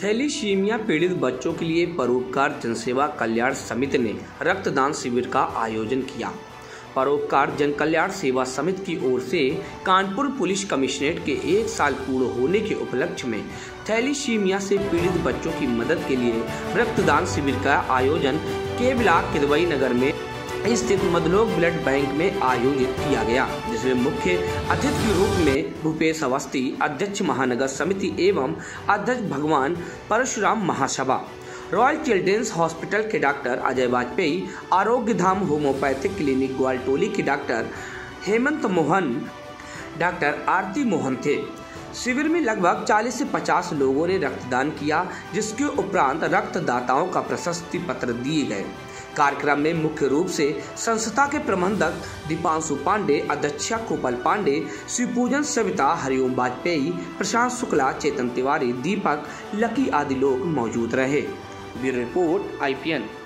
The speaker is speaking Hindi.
थैलीसीमिया पीड़ित बच्चों के लिए परोपकार जनसेवा कल्याण समिति ने रक्तदान शिविर का आयोजन किया। परोपकार जन कल्याण सेवा समिति की ओर से कानपुर पुलिस कमिश्नरेट के 1 साल पूर्ण होने के उपलक्ष्य में थैलीसीमिया से पीड़ित बच्चों की मदद के लिए रक्तदान शिविर का आयोजन के ब्लॉक किदवई नगर में स्थित मदलोक ब्लड बैंक में आयोजित किया गया, जिसमें मुख्य अतिथि के रूप में भूपेश अवस्थी, अध्यक्ष महानगर समिति एवं अध्यक्ष Bhagwan Parshuram Mahasabha, royal children's hospital के doctor Ajay Vajpayee, Arogya Dham homeopathic clinic Gwaltoli के डॉक्टर हेमंत मोहन, डॉक्टर आरती मोहन थे। शिविर में लगभग 40 से 50 लोगों ने रक्तदान किया, जिसके उपरांत रक्तदाताओं का प्रशस्ति पत्र दिए गए। कार्यक्रम में मुख्य रूप से संस्था के प्रबंधक दीपांशु पांडे, अध्यक्षा कृपाल पांडे, शिवपूजन सविता, हरिओम वाजपेयी, प्रशांत शुक्ला, चेतन तिवारी, दीपक, लकी आदि लोग मौजूद रहे। Bureau report IPN।